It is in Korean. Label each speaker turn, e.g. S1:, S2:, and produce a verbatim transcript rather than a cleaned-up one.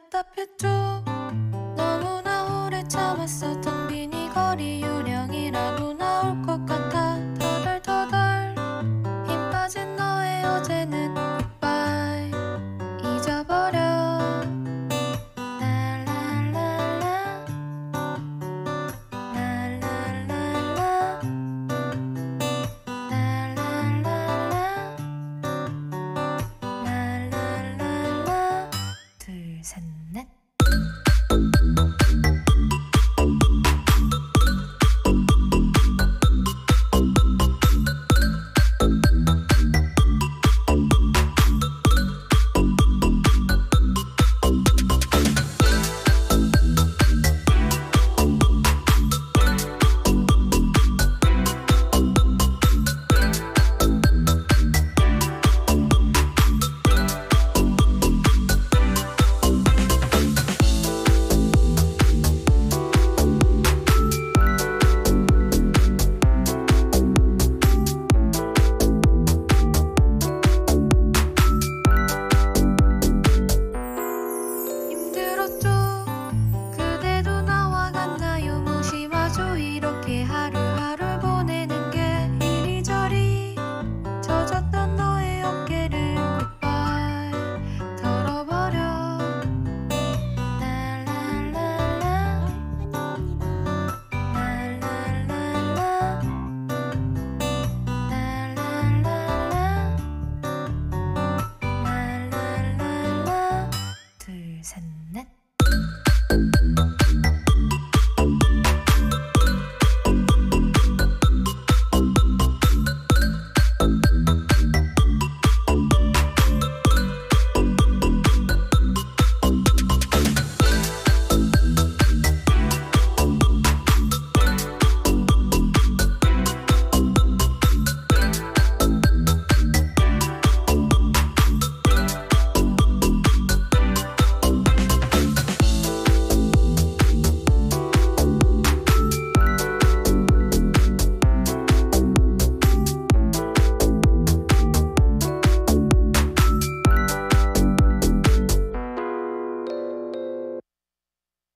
S1: 답답했죠. 너무나 오래 참았어. 텅 빈 이 거리 유령이라도 나올 것 같아. 터덜터덜 힘 빠진 너의 어제는 goodbye. 잊어버려. 랄랄랄라 랄랄랄라 랄랄랄라 랄랄랄라 둘, 셋, 넷. 그대도 나와 같나요? 무심하죠. 이렇게 하루하루 보내는 게 이리저리 젖었던 너의 어깨를 goodbye 털어버려. 랄랄랄라 랄랄랄라 랄랄랄라 랄랄랄라 둘, 셋, 넷.